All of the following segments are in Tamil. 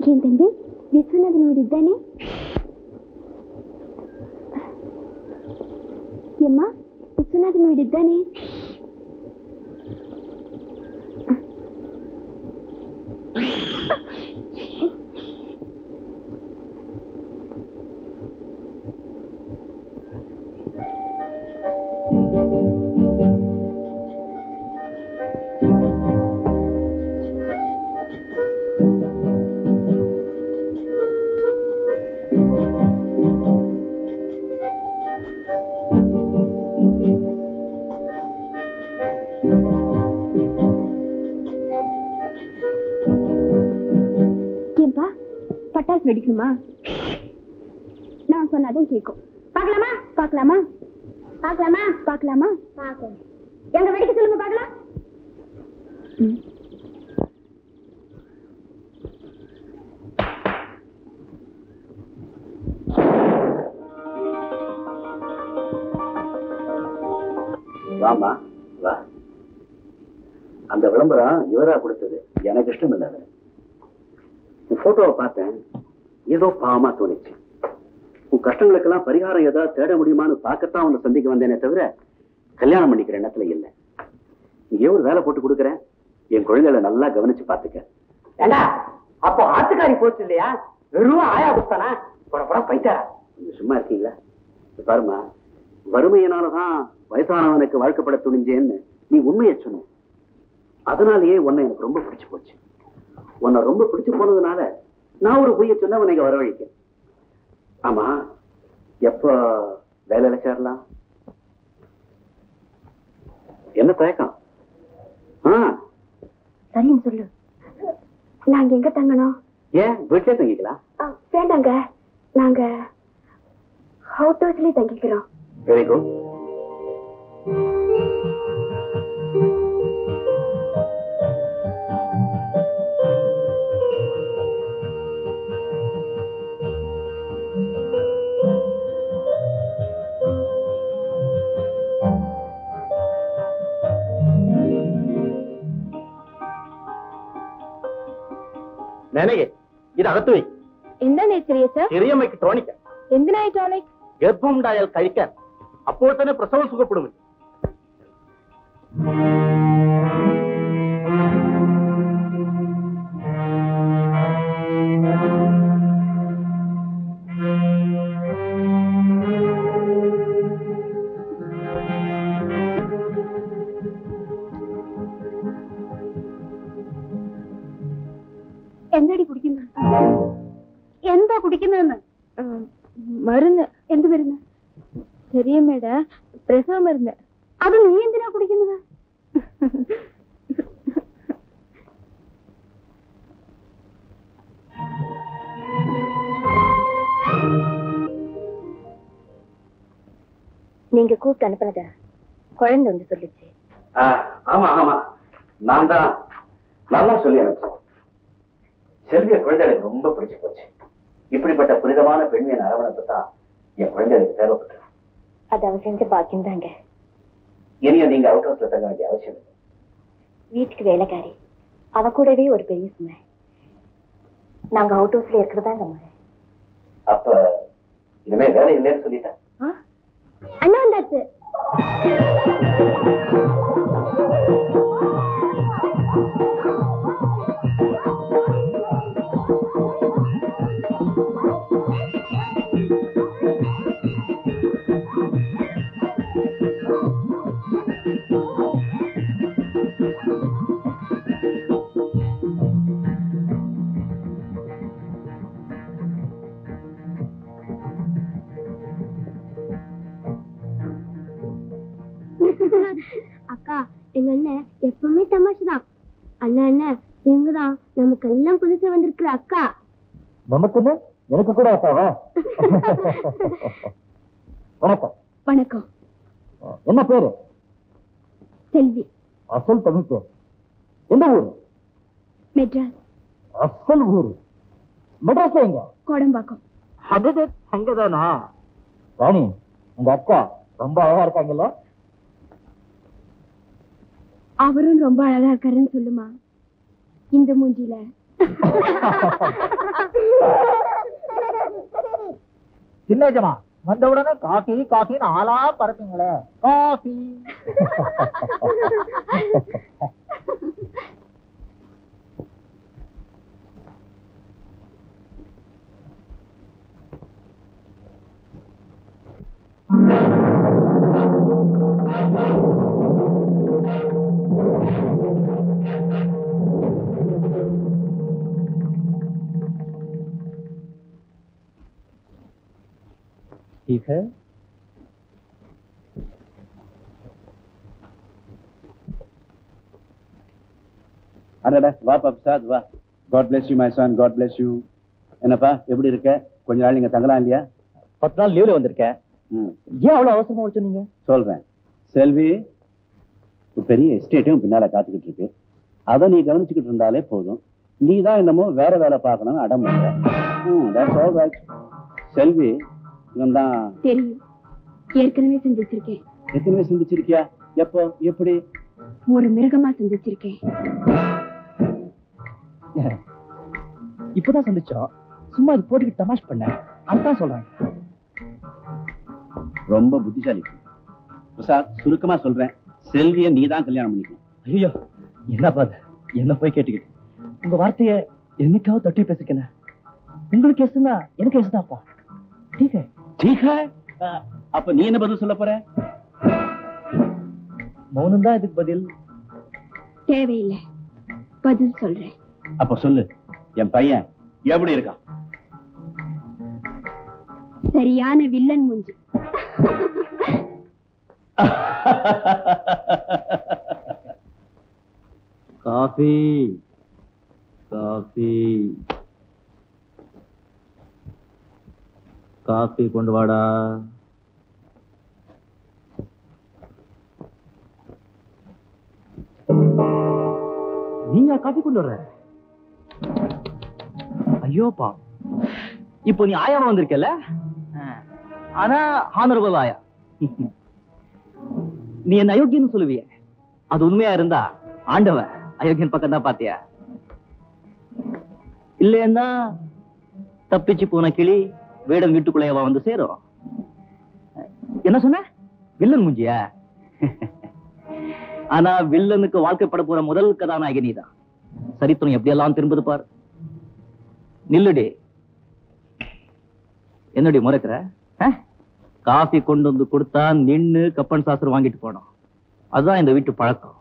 என் தம்பி விஸ்வநாதன் வீடு தானே? ஏம்மா விஸ்வநாதன் வீடு தானே? பட்டாசு வெடிக்கணுமா? நான் சொன்னாதான் கேட்கும். பார்க்கலாமா? பார்க்கலாமா? பார்க்கலாமா? பார்க்கலாமா? பார்க்கலாம். எங்க வெடிக்க சொல்லுங்க பார்க்கலாம். வாமா வா. அந்த விளம்பரம் இவரா கொடுத்தது, எனக்கு இஷ்டம் இல்லை. போட்டோவை பார்த்தேன், ஏதோ பாவமா தோணுச்சு. உன் கஷ்டங்களுக்கெல்லாம் பரிகாரம் ஏதாவது தேட முடியுமான்னு பார்க்கத்தான் உன்னை சந்திக்க வந்தேனே தவிர கல்யாணம் பண்ணிக்கிற எண்ணத்துல இல்லை. இங்கே ஒரு வேலை போட்டு கொடுக்குறேன், என் குழந்தைகளை நல்லா கவனிச்சு பார்த்துக்க. ஏண்டா அப்போ ஆத்துக்காரி போச்சு இல்லையா? வெறும் ஆயா புத்தானா? பைத்தாரா? கொஞ்சம் சும்மா இருக்கீங்களா? பாருமா, வறுமையினாலதான் வயசானவனுக்கு வாழ்க்கப்பட துணிஞ்சேன்னு நீ உண்மையை சொன்ன. அதனாலேயே உன்னை எனக்கு ரொம்ப பிடிச்சு போச்சு. உன்னை ரொம்ப பிடிச்சு போனதுனால நான் ஒரு பொய்ய சொன்ன உன்னை வரவழைக்க. ஆமா, எப்ப வேலையில சேரலாம்? என்ன தயக்கம்? சரின்னு சொல்லு. நாங்க எங்க தங்கணும்? ஏன் வீட்டிலே தங்கிக்கலாம்? வேண்டாங்க, நாங்க அவுட் ஹவுஸ்லயே தங்கிக்கிறோம். Very good. ನನಗೆ ಇದು ಅಗತ್ಯ. എന്താണ് ചെറിയമ്മയ്ക്ക് ടോണിക്ക. എന്തിനായി ടോണിക്? ഗർഭമുണ്ടായാൽ കഴിക്കാൻ. അപ്പോൾ തന്നെ പ്രസവം സുഖപ്പെടും. എന്താടി കുടിക്കുന്നത്? എന്താ കുടിക്കുന്നതെന്ന്? മരുന്ന്. എന്ത് മരുന്ന്? ചെറിയമ്മയുടെ പ്രസവ മരുന്ന്. അത് നീ എന്തിനാ കുടിക്കുന്നത്? நீங்க கூப்பிட்டு அனுப்புனத குழந்தை வந்து சொல்லிச்சு. ஆமா ஆமா, நான் தான் நல்லா சொல்லி அனுப்பிச்சேன். செல்விய குழந்தைகளுக்கு ரொம்ப பிடிச்சு போச்சு. இப்படிப்பட்ட புனிதமான பெண்ணின் அரவணைப்பு தான் என் குழந்தைகளுக்கு தேவைப்பட்டது. அது அவ செஞ்ச பாக்கியம் தாங்க. இனியும் நீங்க அவுட் ஹவுஸ்ல தங்க வேண்டிய அவசியம் இல்லை. வீட்டுக்கு வேலைக்காரி, அவ கூடவே ஒரு பெரிய சுமை. நாங்க அவுட் ஹவுஸ்ல இருக்கிறதாங்க முறை. அப்ப இனிமே வேலை இல்லைன்னு சொல்லிட்டேன். அண்ணா வந்தாச்சு. அக்கா, எங்க அண்ணன் எப்பவுமே தமாஷுதான். அண்ணா அண்ணன் எங்கதான் நமக்கு எல்லாம் புதுசா வந்திருக்கிற அக்கா. நமக்குன்னு எனக்கு கூட அக்காவா? வணக்கம். வணக்கம். என்ன பேரு? செல்வி. அசல் தமிழ் பேர். எந்த ஊரு? மெட்ராஸ். அசல் ஊரு மெட்ராஸ்ல எங்க? கோடம்பாக்கம். அது அங்கதானா? ராணி, உங்க அக்கா ரொம்ப அழகா இருக்காங்கல்ல? அவரும் ரொம்ப அழகா இருக்காருன்னு சொல்லுமா. இந்த மூஞ்சில சின்னஜமா வந்த உடனே காஃபி காஃபின்னு ஆளா பறப்பீங்களே. காஃபி. ठीक है. அடடா வாப்பா பிரசாத் வா. God bless you my son, God bless you. என்னப்பா எப்படி இருக்க? கொஞ்ச நாள் நீங்க தங்கலாம் இல்லையா? 10 நாள் லீவ்ல வந்திருக்கேன். ஏன் அவ்வளவு அவசரமா வச்சீங்க? சொல்றேன். செல்வி ஒரு பெரிய எஸ்டேட்டும் பின்னால காத்துக்கிட்டு இருக்கு. அதை நீ கவனிச்சுக்கிட்டு இருந்தாலே போதும். நீ தான் என்னமோ வேற வேலை பார்க்கணும்னு அடம் பண்ற. செல்வி இவன் தான் தெரியும், ஏற்கனவே செஞ்சிருக்கேன். எத்தனை சிந்திச்சிருக்கியா? எப்போ எப்படி? ஒரு மிருகமா செஞ்சிருக்கேன். இப்பதான் சந்திச்சோம். சும்மா இது போட்டுக்கிட்டு தமாஷ் பண்ண அதான் சொல்றேன். ரொம்ப புத்திசாலி பிரசாத். சுருக்கமா சொல்றேன், செல்வியை நீ தான் கல்யாணம் பண்ணிக்கணும். ஐயோ என்ன பாது என்ன போய் கேட்டுக்கிட்டு உங்க வார்த்தைய என்னைக்காவது தட்டி பேசிக்கணும். உங்களுக்கு எசுனா எனக்கு எசுதாப்பா. ठीक है. அப்ப நீ என்ன பதில் சொல்ல போற? மௌனம் தான் இதுக்கு பதில். தேவையில்லை, பதில் சொல்றேன். அப்ப சொல்லு, என் பையன் எப்படி இருக்கான்? சரியான வில்லன் மூஞ்சி. காஃபி காஃபி காஃபி கொண்டு வாடா. நீங்க காஃபி கொண்டு வர்ற? ஐயோப்பா, இப்போ நீ ஆயாமா வந்திருக்கல, ஆனா ஹானரபிள் ஆயா. நீ என்ன அயோக்கியன்னு சொல்லுவிய, அது உண்மையா இருந்தா ஆண்டவன் அயோக்கியன் பக்கம் தான் பாத்தியா? இல்லைன்னா தப்பிச்சு போன கிளி வேடம் வீட்டுக்குள்ளேயவா வந்து சேரும்? என்ன சொன்ன? வில்லன் மூஞ்சியா? ஆனா வில்லனுக்கு வாழ்க்கைப்பட போற முதல் கதாநாயகி நீதான். சரித்திரம் எப்படியெல்லாம் திரும்புது பார். நில்லுடி. என்னடி முறைக்கிற? காஃபி கொண்டு வந்து கொடுத்தா நின்னு கப்பன் சாஸ்திரம் வாங்கிட்டு போனோம். அதுதான் இந்த வீட்டு பழக்கம்.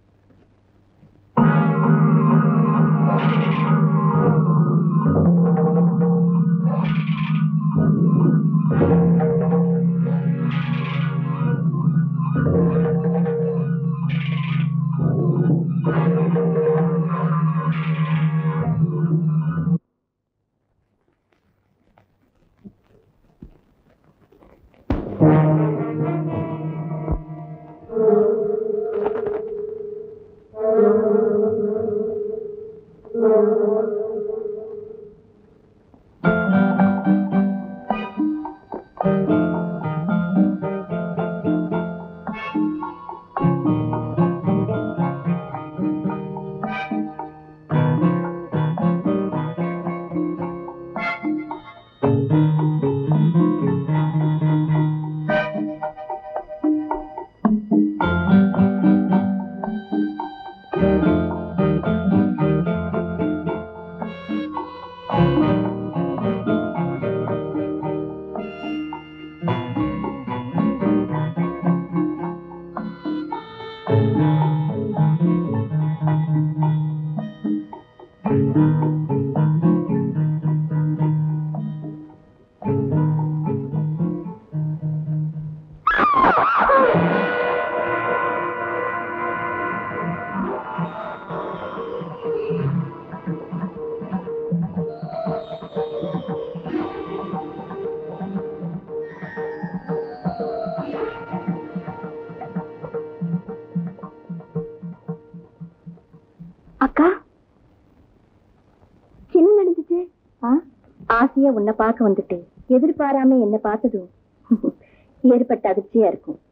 அக்கா, என்ன நடந்துச்சு? ஆசையா உன்னை பார்க்க வந்துட்டு எதிர்பாராம என்ன பார்த்ததும் ஏற்பட்ட அதிர்ச்சியா இருக்கும்.